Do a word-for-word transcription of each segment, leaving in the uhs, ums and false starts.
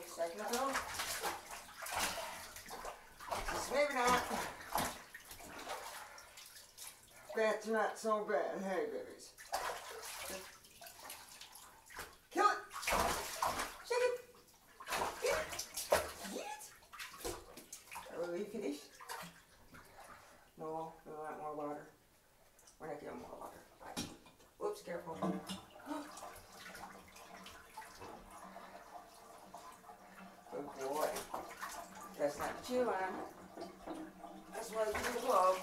a second ago. Just maybe not. That's not so bad. Hey, babies. Kill it! Shake it! Get it! Get it! Are we finished? No, we want more water. We're not getting more water. Right. Whoops, careful. Good boy. That's not chew on. That's why you do glove.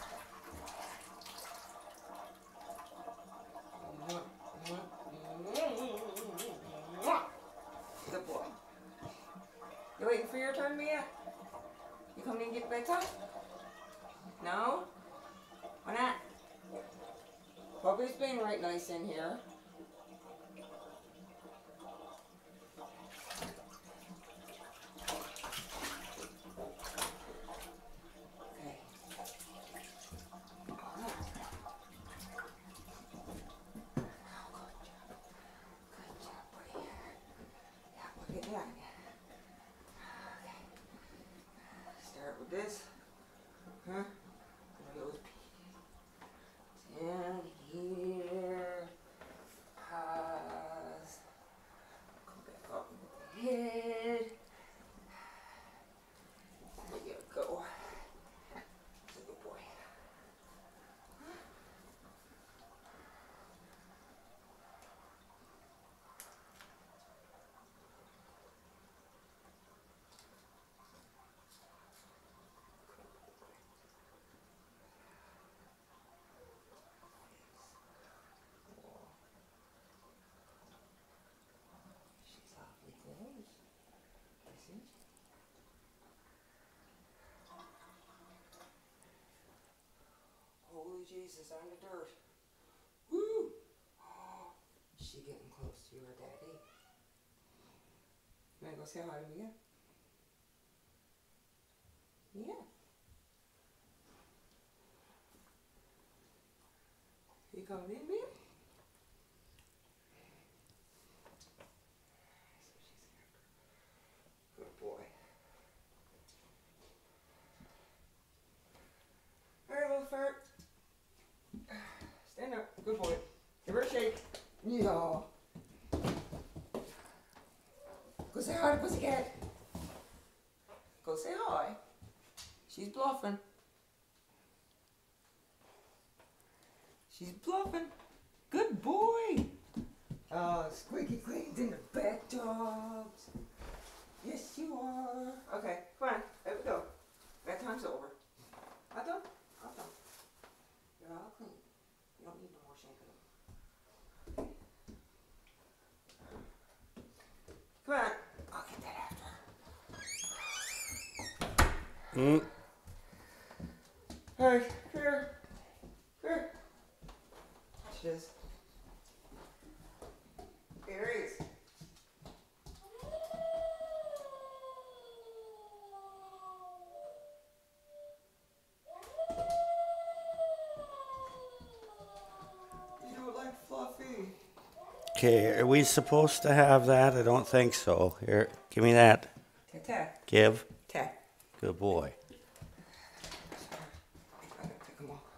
Good boy. You waiting for your turn, Mia? You coming in and get bedtime? No? Why not? Puppy's been right nice in here. Okay. Start with this. Huh? Down here. Pause. Come back up with the head. There you go. That's a good boy. Holy Jesus, on the dirt. Woo! Oh, she getting close to your daddy. You wanna go say hi to Mia? Mia? You coming in, Mia? Good boy. Alright, little fart. Stand up. Good boy. Give her a shake. Yeah. Go say hi to Pussycat. Go say hi. She's bluffing. She's bluffing. Good boy. Oh, Squeaky Clean's in the bathtubs. Yes, you are. Okay, come on. There we go. Bedtime's over. All done? All done. You're all clean. You don't need no more shampoo. Come on. I'll get that after. Mm. All right, here. Here. Cheers. Here he is. You like Fluffy. Okay, are we supposed to have that? I don't think so. Here, give me that. Ta-ta. Give. Ta. Good boy. I gotta pick him up.